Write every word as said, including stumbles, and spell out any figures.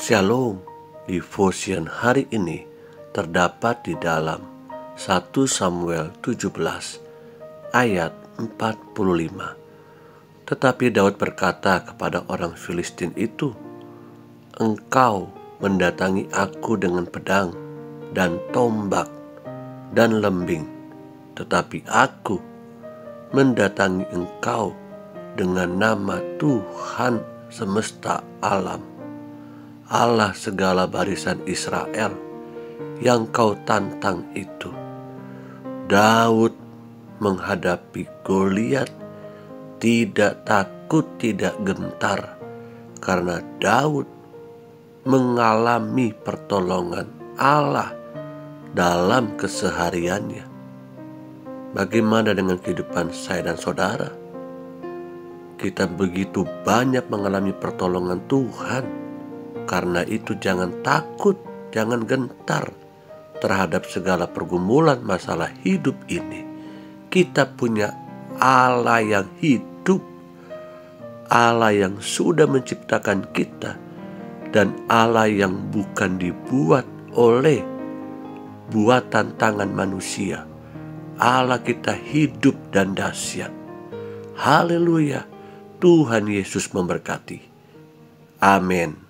Shalom, devotion hari ini terdapat di dalam satu Samuel tujuh belas ayat empat puluh lima. Tetapi Daud berkata kepada orang Filistin itu, "Engkau mendatangi aku dengan pedang dan tombak dan lembing, tetapi aku mendatangi engkau dengan nama Tuhan semesta alam, Allah segala barisan Israel yang kau tantang itu." Daud menghadapi Goliat tidak takut, tidak gentar, karena Daud mengalami pertolongan Allah dalam kesehariannya. Bagaimana dengan kehidupan saya dan saudara? Kita begitu banyak mengalami pertolongan Tuhan. Karena itu jangan takut, jangan gentar terhadap segala pergumulan masalah hidup ini. Kita punya Allah yang hidup, Allah yang sudah menciptakan kita, dan Allah yang bukan dibuat oleh buatan tangan manusia. Allah kita hidup dan dahsyat. Haleluya, Tuhan Yesus memberkati. Amin.